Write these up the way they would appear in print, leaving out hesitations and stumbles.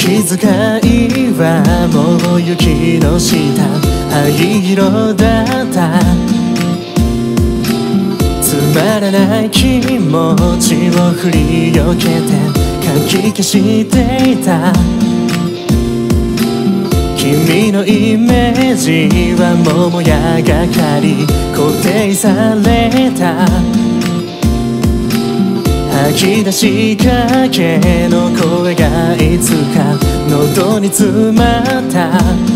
気遣いはもう雪の下灰色だったつまらない気持ちを振りよけてかき消していた君のイメージは桃屋がかり固定された吐き出しかけの声がいつか喉に詰まった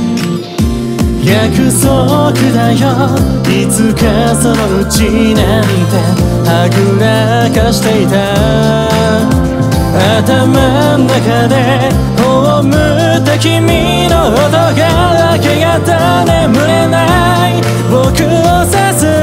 約束だよいつかそのうちなんてはぐらかしていた頭の中で葬った君の音が明け方眠れない僕を指す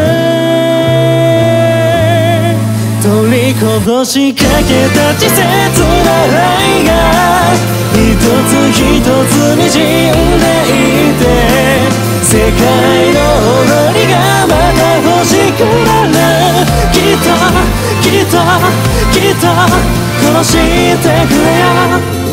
取りこぼしかけた稚拙な愛が一つ一つにじんでいて世界の終わりがまた欲しくなるきっと殺してくれよ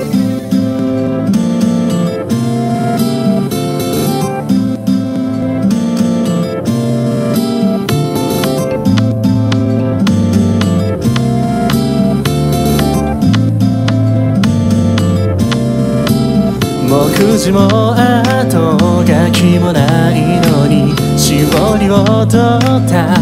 目次も後書きもないのにしおりを取った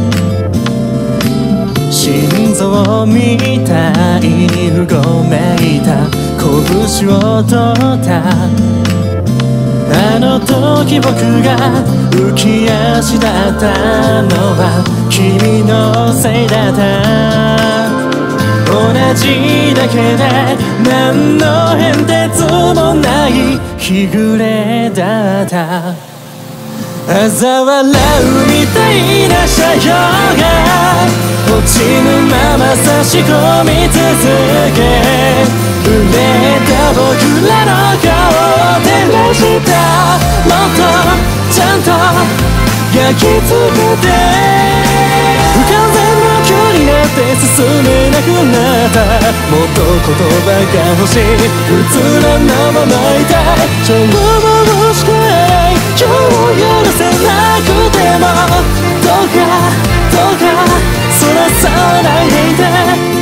心臓みたいにうごめいた拳を取ったあの時僕が浮き足だったのは君のせいだった同じだけで何の変哲もない日暮れだった嘲笑うみたいな車両が落ちぬまま差し込み続け濡れた僕らの顔を照らしたもっとちゃんと焼き付けて不完全な距離になって進めなくなったもっと言葉が欲しいうつらなままいたい消耗しかない今日を許せなくてもどうかそらさないでいて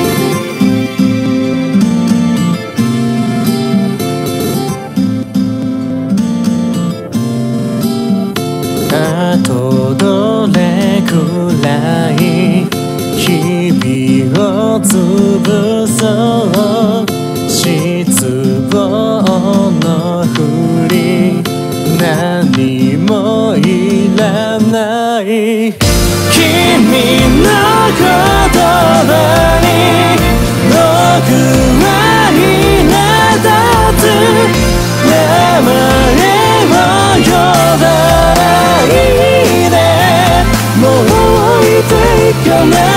あとどれくらい日々を潰そう失望のふり何もいらない君の言葉に僕は苛立つ名前を呼ばないでもう置いていかない